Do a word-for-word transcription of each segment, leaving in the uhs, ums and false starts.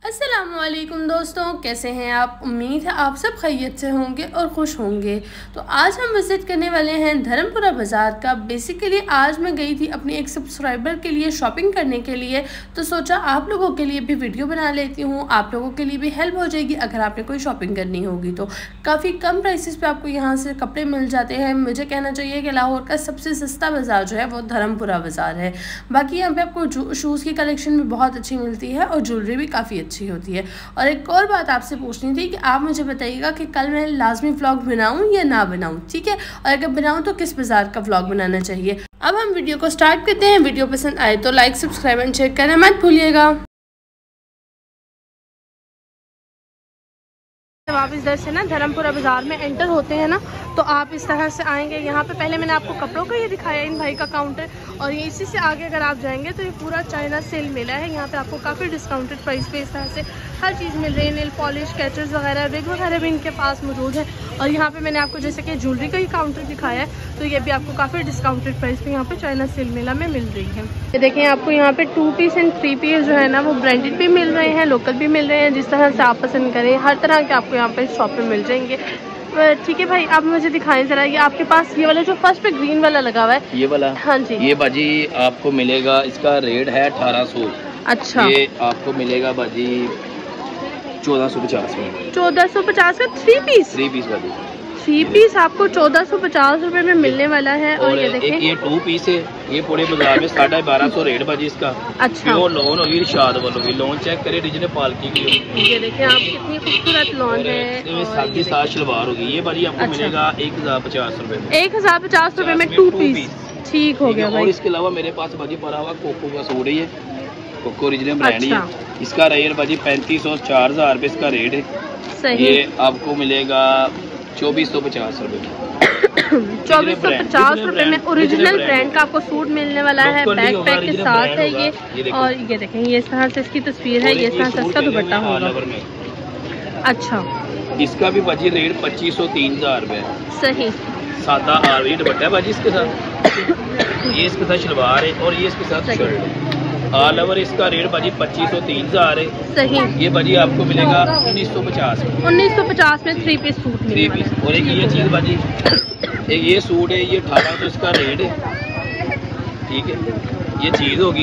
अस्सलामुअलैकुम दोस्तों, कैसे हैं आप। उम्मीद है आप सब खैरियत से होंगे और खुश होंगे। तो आज हम विज़िट करने वाले हैं धर्मपुरा बाज़ार का। बेसिकली आज मैं गई थी अपनी एक सब्सक्राइबर के लिए शॉपिंग करने के लिए, तो सोचा आप लोगों के लिए भी वीडियो बना लेती हूँ, आप लोगों के लिए भी हेल्प हो जाएगी अगर आपने कोई शॉपिंग करनी होगी। तो काफ़ी कम प्राइसेस पे आपको यहाँ से कपड़े मिल जाते हैं। मुझे कहना चाहिए कि लाहौर का सबसे सस्ता बाज़ार जो है वो धर्मपुरा बाज़ार है। बाकी यहाँ पर आपको शूज़ की कलेक्शन भी बहुत अच्छी मिलती है और ज्वेलरी भी काफ़ी अच्छी होती है। और एक और बात आपसे पूछनी थी कि आप मुझे बताइएगा कि कल मैं लाजमी व्लॉग बनाऊं या ना बनाऊं, ठीक है। और अगर बनाऊं तो किस बाजार का व्लॉग बनाना चाहिए। अब हम वीडियो को स्टार्ट करते हैं। वीडियो पसंद आए तो लाइक, सब्सक्राइब एंड शेयर करना मत भूलिएगा। जब आप इधर से ना धर्मपुरा बाज़ार में एंटर होते हैं ना, तो आप इस तरह से आएंगे। यहाँ पे पहले मैंने आपको कपड़ों का ये दिखाया इन भाई का काउंटर, और ये इसी से आगे अगर आप जाएंगे तो ये पूरा चाइना सेल मेला है। यहाँ पे आपको काफ़ी डिस्काउंटेड प्राइस पे इस तरह से हर चीज़ मिल रही है। नेल पॉलिश, कैचर्स वगैरह, विग वगैरह भी इनके पास मौजूद है। और यहाँ पे मैंने आपको जैसे कि ज्वेलरी का ही काउंटर दिखाया है, तो ये भी आपको काफ़ी डिस्काउंटेड प्राइस पे यहाँ पे चाइना सेल मेला में मिल रही है। ये देखें, आपको यहाँ पे two piece and three piece जो है ना वो ब्रांडेड भी मिल रहे हैं, लोकल भी मिल रहे हैं। जिस तरह से आप पसंद करें हर तरह के आपको यहाँ पे शॉप में मिल जाएंगे। ठीक है भाई, आप मुझे दिखाएं जरा। ये आपके पास ये वाला जो फर्स्ट पे ग्रीन वाला लगा हुआ है, ये वाला, हाँ जी, ये बाजी आपको मिलेगा, इसका रेट है अठारह सौ। अच्छा, ये आपको मिलेगा बाजी चौदह सौ पचास में। चौदह सौ पचास का थ्री पीस थ्री पीस बाजी थ्री पीस आपको चौदह सौ पचास रुपए में मिलने वाला है। और, और ये देखें, एक ये टू पीस है, ये पूरे बाजार में साढ़े बारह सौ रेट बाजी इसका। अच्छा, वो लोन होगी, इरशाद होगी, लोन चेक करे डिजने पालकी की। ये देखें आप, कितनी खूबसूरत लोन है। साथ साथ शलवार होगी। ये बाजी आपको अच्छा मिलेगा एक हजार पचास रूपए में। एक हजार पचास रूपए में टू पीस, ठीक हो गया भाई। और इसके अलावा मेरे पास बाजी पड़ा हुआ कोको का सूट है, कोको ओरिजिनल ब्रांड है। इसका रेट बाजी पैंतीस सौ चार हजार रुपए इसका रेट है। सही, ये आपको मिलेगा चौबीस सौ पचास रूपए चौबीस सौ पचास रूपए में ओरिजिनल ब्रांड का आपको सूट मिलने वाला है। बैक पैक के साथ है ये। और ये देखें, ये इस तरह से इसकी तस्वीर है, ये इस तरह से इसका दुपट्टा होगा। अच्छा, इसका भी बाजी रेट पच्चीस सौ तीन हजार रुपए। सही, सादा आर ये दुपट्टा है बाजी इसके साथ। ये इसके साथ शलवार है और ये इसके साथ शर्ट है। ऑल ओवर इसका रेट बाजी पच्चीस सौ तीन हजार है। सही, ये बाजी आपको मिलेगा उन्नीस सौ पचास में। उन्नीस सौ पचास में three piece suit three piece. और एक ये चीज बाजी, एक ये सूट है, ये अठारह सौ इसका रेट है, ठीक है। ये चीज होगी,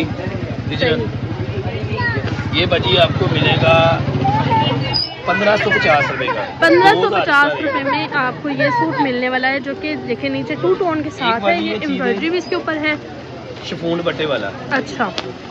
ये बाजी आपको मिलेगा पंद्रह सौ पचास रुपए का। पंद्रह सौ पचास रुपए में आपको ये सूट मिलने वाला है, जो कि देखे नीचे टू टोन के साथ है। ये एम्ब्रॉयडरी भी इसके ऊपर है, शिफॉन बट्टे वाला। अच्छा,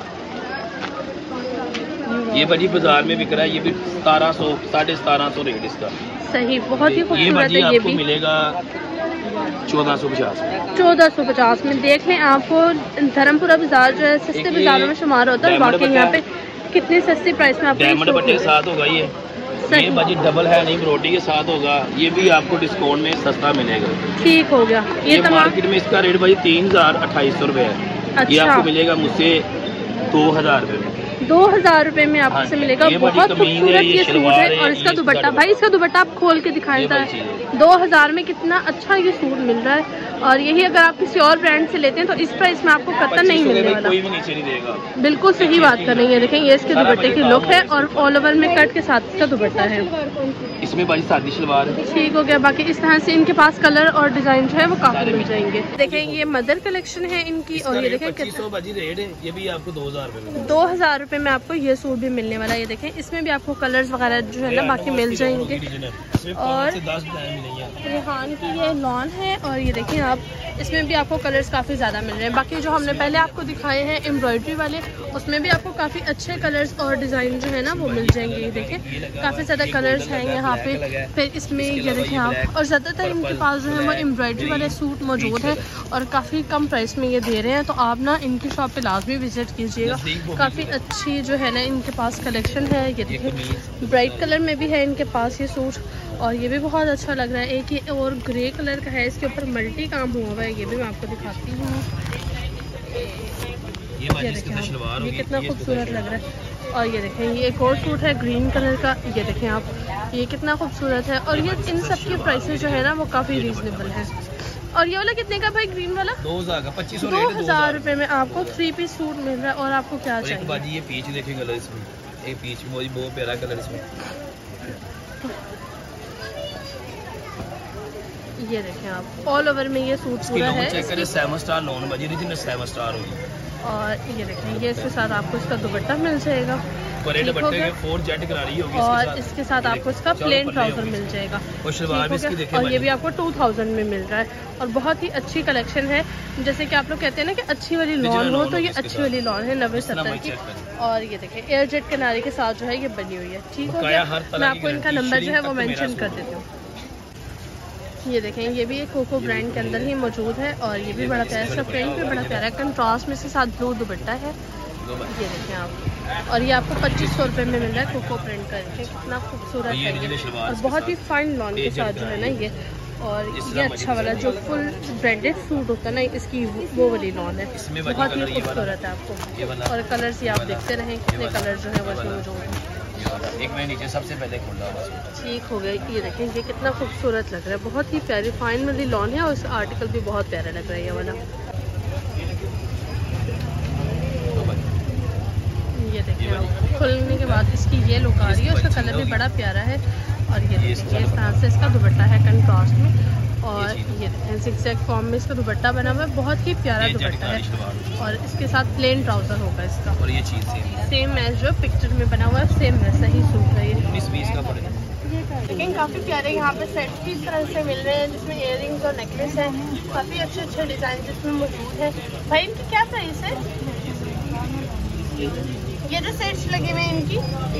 ये बड़ी बाजार में बिक रहा है, ये भी सतारह सौ साढ़े सतारह सौ रेट इसका। सही, बहुत ही खूबसूरत है। ये भी मिलेगा चौदह सौ पचास चौदह सौ पचास में। देख लें, आपको धर्मपुरा बाजार जो है सस्ते बाजारों में शुमार होता है। बाकी यहाँ पे कितनी सस्ती प्राइस में आपको डायमंड बट्टे के साथ होगा। ये ये बाजी डबल है नहीं, रोटी के साथ होगा। ये भी आपको डिस्काउंट में सस्ता मिलेगा, ठीक हो गया। ये, ये मार्केट में इसका रेट भाई तीन हजार अट्ठाईस सौ रुपए है। अच्छा। ये आपको मिलेगा मुझसे दो हजार रुपए में। दो हजार रुपए में आपको से मिलेगा। बहुत खूबसूरत ये सूट है। और इसका दुपट्टा भाई, इसका दुपट्टा आप खोल के दिखाएं है। दो हजार में कितना अच्छा ये सूट मिल रहा है। और यही अगर आप किसी और ब्रांड से लेते हैं तो इस प्राइस में आपको कतई नहीं मिलने वाला। कोई भी नीचे नहीं देगा। बिल्कुल सही बात कर रही है। देखें, ये इसके दुपट्टे की लुक है और ऑल ओवर में कट के साथ इसका दुपट्टा है। इसमें भाई सादी शलवार है, ठीक हो गया। बाकी इस तरह से इनके पास कलर और डिजाइन जो है वो काफी मिल जाएंगे। देखें, ये मदर कलेक्शन है इनकी। और ये देखें रेट है, ये भी आपको दो हजार रुपए दो हजार रुपए में आपको ये सूट भी मिलने वाला है। ये देखें, इसमें भी आपको कलर्स वगैरह जो है ना बाकी मिल जाएंगे। और रेहान की ये लॉन है। और ये देखें आप, इसमें भी आपको कलर्स काफ़ी ज़्यादा मिल रहे हैं। बाकी जो हमने पहले आपको दिखाए हैं एम्ब्रॉयडरी वाले, उसमें भी आपको काफ़ी अच्छे कलर्स और डिज़ाइन जो है ना वो मिल जाएंगे। ये देखें, काफ़ी ज़्यादा कलर्स हैं यहाँ पे। फिर इसमें ये देखें आप, और ज़्यादातर इनके पास जो है वो एम्ब्रॉयडरी वाले सूट मौजूद है और काफ़ी कम प्राइस में ये दे रहे हैं। तो आप ना इनकी शॉप पे लाजमी विजिट कीजिएगा। काफ़ी अच्छी जो है ना इनके पास कलेक्शन है। ये देखें, ब्राइट कलर में भी है इनके पास ये सूट, और ये भी बहुत अच्छा लग रहा है। एक ये और ग्रे कलर का है, इसके ऊपर मल्टी काम हुआ हुआ है। ये भी मैं आपको दिखाती हूँ। ये देखें आप, ये कितना खूबसूरत लग रहा है। और ये देखें, ये एक और सूट है ग्रीन कलर का। ये देखें आप, ये कितना खूबसूरत है। और ये इन सब की प्राइसेस जो है ना वो काफ़ी रीजनेबल है। और ये वाला कितने का भाई, ग्रीन वाला? दो हजार का, पच्चीस सौ दो हजार रुपए में आपको थ्री पीस सूट मिल रहा है। और आपको क्या चाहिए? ये पीच देखें कलर इसमें, एक पीच मोजी बहुत प्यारा कलर इसमें। ये देखें आप ऑल ओवर में ये सूट पूरा है। चेक करें सेवन स्टार लोन बजी ओरिजिनल सेवन स्टार होगी। और ये देखें ये इसके साथ आपको इसका दुपट्टा मिल जाएगा फोर जेट करारी होगी और इसके साथ आपको इसका प्लेन ट्राउजर मिल जाएगा और शलवार भी इसकी देखें और ये भी आपको टू थाउजेंड में मिल रहा है और बहुत ही अच्छी कलेक्शन है। जैसे कि आप लोग कहते हैं ना कि अच्छी वाली लॉन हो तो ये अच्छी वाली लॉन है नब्बे सत्तर की। और ये देखें एयर जेट किनारे के साथ जो है ये बनी हुई है। ठीक हो गया, मैं आपको इनका नंबर जो है वो मेंशन कर देती हूँ। ये देखें ये भी एक कोको ब्रांड के अंदर ही मौजूद है और ये भी बड़ा प्यारा, इसका प्रिंट भी बड़ा प्यारा है, कंट्रास्ट में इसके साथ ब्लू दुपट्टा है। ये देखें आप और ये आपको पच्चीस सौ रुपये में मिल रहा है कोको प्रिंट करके। कितना खूबसूरत है ये और बहुत ही फाइन लॉन के साथ जो है ना ये। और ये अच्छा वाला जो फुल ब्रांडेड सूट होता है ना इसकी वो वाली लॉन है, बहुत ही खूबसूरत है आपको। और कलर्स ये आप देखते रहें कितने कलर जो है वो इसमें मौजूद है। एक मैं नीचे सबसे पहले खोल रहा हूँ। ठीक हो गया। ये देखें ये कितना खूबसूरत लग रहा है, बहुत ही प्यारी फाइन वाली लॉन है और इसका आर्टिकल भी बहुत प्यारा लग रहा है ये वाला। ये देखें आप खुलने के बाद इसकी ये लुक आ रही है, उसका कलर भी बड़ा प्यारा है। और ये देखिए इस तरह से इसका दुपट्टा है कंट्रास्ट में और ये देखें जिगजैग फॉर्म में इसका दुपट्टा बना हुआ है, बहुत ही प्यारा दुपट्टा है। और इसके साथ प्लेन ट्राउजर होगा इसका और ये चीज सेम सेम एज जो पिक्चर में बना हुआ है सेम वैसा ही सूट है ये। उन्नीस बीस का पड़ेगा। लेकिन काफ़ी प्यारे यहाँ पे सेट्स भी इस तरह से मिल रहे हैं जिसमें इयररिंग्स और नेकलेस है, काफ़ी अच्छे अच्छे डिज़ाइन जिसमें मौजूद है। भाई इनकी क्या प्राइस है? ये जो सेट्स लगे हुए हैं इनकी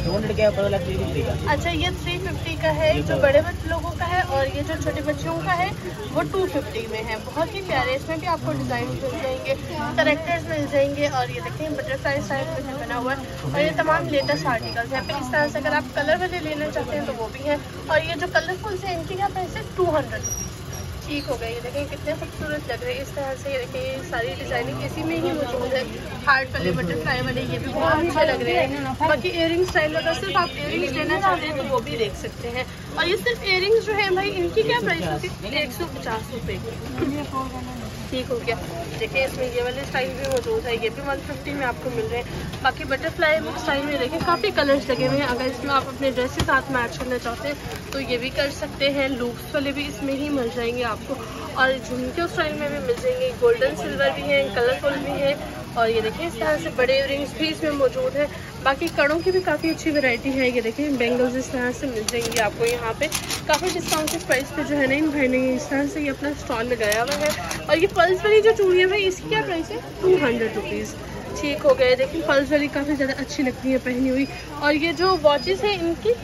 अच्छा ये थ्री फिफ्टी का है जो बड़े बच्चे लोगों का है और ये जो छोटे बच्चों का है वो टू फिफ्टी में है। बहुत ही प्यारे, इसमें भी आपको डिज़ाइन मिल जाएंगे, करेक्टर्स मिल जाएंगे। और ये देखें बटरफ्लाई स्टाइल में बना हुआ है और ये तमाम लेटेस्ट आर्टिकल्स हैं। फिर इस तरह से अगर आप कलर वाले लेना चाहते हैं तो वो भी है। और ये जो कलरफुल है इनकी क्या प्राइस है? Two hundred rupees. ठीक हो गया। ये देखें कितने खूबसूरत लग रहे हैं इस तरह से। ये देखें सारी डिजाइनिंग इसी में ही मौजूद है, हार्ट वाले बटरफ्लाई वाले ये भी बहुत अच्छे लग रहे हैं। बाकी इयरिंग स्टाइल अगर सिर्फ आप इयरिंग्स लेना चाहते हैं तो वो भी देख सकते हैं। और ये सिर्फ इयरिंग्स जो है भाई इनकी क्या प्राइस होती है? एक सौ पचास रुपये की। ठीक हो गया। देखिए इसमें ये वाले स्टाइल भी मौजूद है, ये भी वन फिफ्टी में आपको मिल रहे हैं। बाकी बटरफ्लाई स्टाइल में देखें काफ़ी कलर्स लगे हुए हैं, अगर इसमें आप अपने ड्रेस के साथ मैच करना चाहते हैं तो ये भी कर सकते हैं। लूप्स वाले भी इसमें ही मिल जाएंगे आपको और झुमके स्टाइल में भी मिल जाएंगे, गोल्डन सिल्वर भी हैं, कलरफुल भी हैं। और ये देखिए इस तरह से बड़े इयरिंग्स भी इसमें मौजूद है। बाकी कड़ों की भी काफ़ी अच्छी वैरायटी है। ये देखिए बेंगल्स इस तरह से मिल जाएंगी आपको यहाँ पे काफ़ी डिस्काउंटेड प्राइस पे जो है ना इन भाई ने इस तरह से ये अपना स्टॉल लगाया हुआ है। और ये पल्स वाली जो चूड़ी है भाई इसकी क्या प्राइस है? Two hundred rupees. ठीक हो गए। देखिए पल्स वाली काफ़ी ज़्यादा अच्छी लगती है पहनी हुई। और ये जो वॉचेस हैं इनकी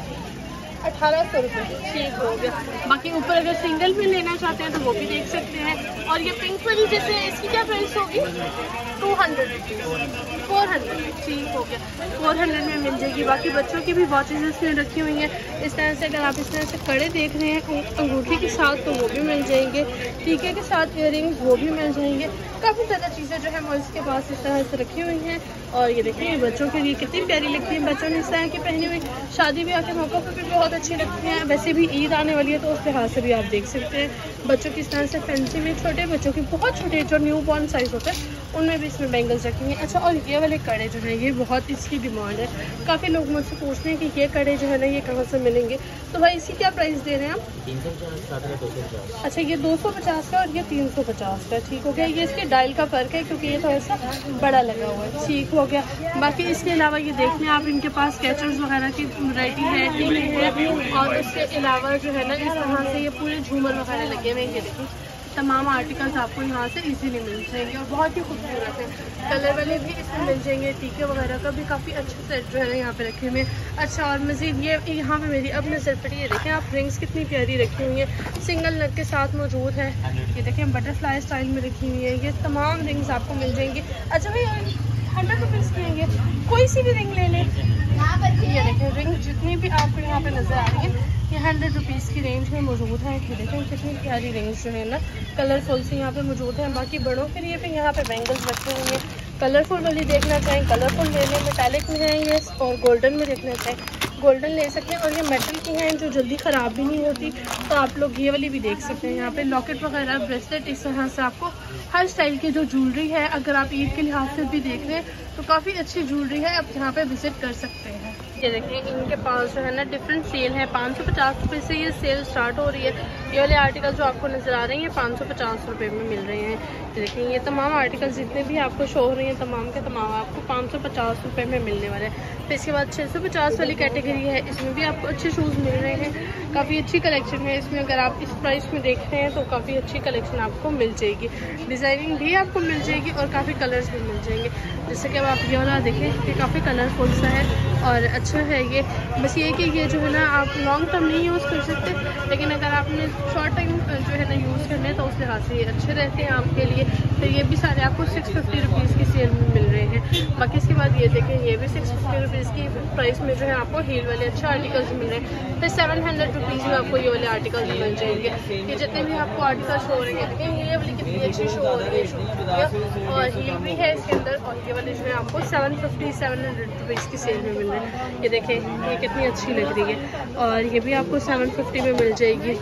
अठारह सौ रुपये। ठीक हो गया। बाकी ऊपर अगर सिंगल में लेना चाहते हैं तो वो भी देख सकते हैं। और ये पिंक वाली जैसे इसकी क्या प्राइस होगी? Two hundred rupees four hundred. ठीक हो गया, फोर हंड्रेड में मिल जाएगी। बाकी बच्चों की भी वॉचेज इसमें रखी हुई हैं इस तरह से। अगर आप इस तरह से कड़े देख रहे हैं अंगूठी के साथ तो वो भी मिल जाएंगे, टीके के साथ इयरिंग्स वो भी मिल जाएंगे। काफ़ी ज़्यादा चीज़ें जो है वो इसके पास इस तरह से रखी हुई हैं। और ये देखिए बच्चों के लिए कितनी प्यारी लगती है, बच्चों ने इस तरह की पहनी हुई शादी ब्याह के मौक़ों पर भी बहुत अच्छी लगती हैं। वैसे भी ईद आने वाली है तो उस लिहाज से भी आप देख सकते हैं बच्चों की इस तरह से फैंसी में, छोटे बच्चों की बहुत छोटे जो न्यू बॉर्न साइज़ होता है उनमें भी इसमें बैंगल्स रखेंगे। अच्छा और ये वाले कड़े जो हैं ये बहुत इसकी डिमांड है, काफ़ी लोग मुझसे पूछते हैं कि ये कड़े जो है ना ये कहाँ से मिलेंगे। तो भाई इसकी क्या प्राइस दे रहे हैं आप? तीन सौ पचास। अच्छा ये दो सौ पचास का और ये तीन सौ पचास का। ठीक हो गया। ये इसके डायल का फ़र्क है क्योंकि ये थोड़ा सा बड़ा लगा हुआ है। ठीक हो गया। बाकी इसके अलावा ये देख लें आप इनके पास कैचर्स वगैरह की वैरायटी है, टीके है। और इसके अलावा जो है ना इस तरह से ये पूरे झूमर वगैरह लगे हुए हैं। ये देखिए तमाम आर्टिकल्स आपको यहाँ से इजीली मिल जाएंगे और बहुत ही खूबसूरत है। कलर वाले भी इसमें मिल जाएंगे, टीके वगैरह का भी काफ़ी अच्छे सेट जो है ना यहाँ पे रखे हुए हैं। अच्छा और मज़ीद ये यहाँ पे मेरी अब नज़र पड़ी, ये देखें आप रिंग्स कितनी प्यारी रखी हुई हैं, सिंगल नग के साथ मौजूद है। ये देखें बटरफ्लाई स्टाइल में रखी हुई है, ये तमाम रिंग्स आपको मिल जाएंगी। अच्छा भाई हंड्रेड रुपीज़ की है, कोई सी भी रिंग ले लें। ये देखें रिंग जितनी भी आपको यहाँ पे नज़र आ रही है ये हंड्रेड रुपीज़ की रेंज में मौजूद है। ये देखें कितनी प्यारी रेंज जो है ना कलरफुल से यहाँ पे मौजूद है। बाकी बड़ों के लिए भी यहाँ पे बैंगल्स रखे हुए हैं, कलरफुल वाली देखना चाहें कलरफुल ले लें, मेटालिक में है ये और गोल्डन में देखना चाहें गोल्डन ले सकते हैं और ये मेटल की हैं जो जल्दी ख़राब भी नहीं होती। तो आप लोग ये वाली भी देख सकते हैं। यहाँ पे लॉकेट वगैरह, ब्रेसलेट, इस तरह से आपको हर स्टाइल की जो ज्वेलरी है, अगर आप ईद के लिहाज से भी देख रहे हैं तो काफ़ी अच्छी ज्वेलरी है, आप यहाँ पे विज़िट कर सकते हैं। ये देखें, इनके पास जो है ना डिफरेंट सेल है। पाँच सौ पचास रुपये से ये सेल स्टार्ट हो रही है। ये वाले आर्टिकल जो आपको नज़र आ रहे हैं ये पाँच सौ पचास रुपये में मिल रहे हैं। देखिए ये तमाम आर्टिकल जितने भी आपको शो हो रहे हैं तमाम के तमाम आपको पाँच सौ पचास रुपये में मिलने वाले हैं। फिर इसके बाद छः सौ पचास वाली कैटेगरी है, इसमें भी आपको अच्छे शूज़ मिल रहे हैं। काफ़ी अच्छी कलेक्शन है इसमें। अगर आप इस प्राइस में देख रहे हैं तो काफ़ी अच्छी कलेक्शन आपको मिल जाएगी। डिज़ाइनिंग भी आपको मिल जाएगी और काफ़ी कलर्स भी मिल जाएंगे। जैसे कि अब आप ये वाला देखें, ये काफ़ी कलरफुल सा है और अच्छा है ये। बस ये कि ये जो है ना आप लॉन्ग टर्म नहीं यूज़ कर सकते, लेकिन अगर आपने शॉर्ट टाइम जो है ना यूज़ करने तो उस लिहाज से ये अच्छे रहते हैं आपके लिए। तो ये भी सारे आपको सिक्स फिफ्टी रुपीज़ की सेल में मिल रहे हैं। बाकी इसके बाद ये देखें, ये भी सिक्स फिफ्टी रुपीज़ की प्राइस में जो है आपको हील वाले अच्छे आर्टिकल्स मिल रहे हैं। फिर सेवन हंड्रेड रुपीज़ में आपको ये वाले आर्टिकल्स मिल जाएंगे। ये जितने भी आपको आर्टिकल्स शो हो रहे हैं, देखें ये वाली कितनी अच्छी शो हो रही है, शो और हील भी है इसके अंदर। और ये वाले जो है आपको seven fifty seven hundred rupees की सेल में मिल रहे हैं। ये देखें ये कितनी अच्छी लग रही है और ये भी आपको सेवन फिफ्टी में मिल जाएगी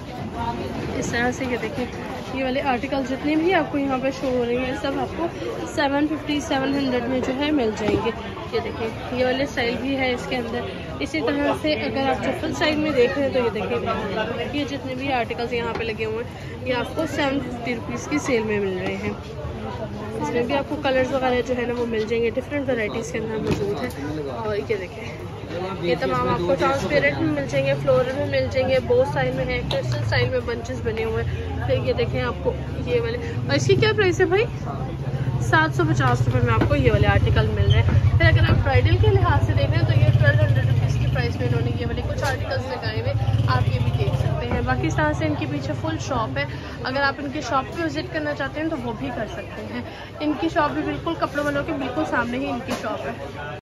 इस तरह से। ये देखें ये वाले आर्टिकल जितने भी आपको यहाँ पे शो हो रहे हैं सब आपको सेवन फिफ्टी सेवन हंड्रेड में जो है मिल जाएंगे। ये देखें ये वाले स्टाइल भी है इसके अंदर। इसी तरह से अगर आप चप्पल साइड में देख रहे हैं तो ये देखें ये जितने भी आर्टिकल्स यहाँ पे लगे हुए हैं ये आपको सेवन फिफ्टी रुपीज़ की सेल में मिल रहे हैं। इसमें भी आपको कलर्स वगैरह जो है ना वो मिल जाएंगे, डिफरेंट वैराइटीज़ के अंदर मौजूद है। और ये देखें ये तमाम आपको ट्रांसपेरेंट में मिल जाएंगे, फ्लोरल में मिल जाएंगे, बो स्टाइल में है, क्रिस्टल स्टाइल में बंचेस बने हुए हैं। फिर ये देखें आपको ये वाले, और इसकी क्या प्राइस है भाई? सात सौ पचास रुपये में आपको ये वाले आर्टिकल मिल रहे हैं। फिर अगर आप ब्राइडल के लिहाज से देख रहे हैं तो ये ट्वेल्व हंड्रेड रुपीज़ की प्राइस में इन्होंने ये वाले कुछ आर्टिकल्स लगाए हुए, आप ये भी देख सकते हैं। बाकी इस तरह से इनके पीछे फुल शॉप है। अगर आप इनके शॉप पे विजिट करना चाहते हैं तो वो भी कर सकते हैं। इनकी शॉप भी बिल्कुल कपड़ों वालों के बिल्कुल सामने ही इनकी शॉप है।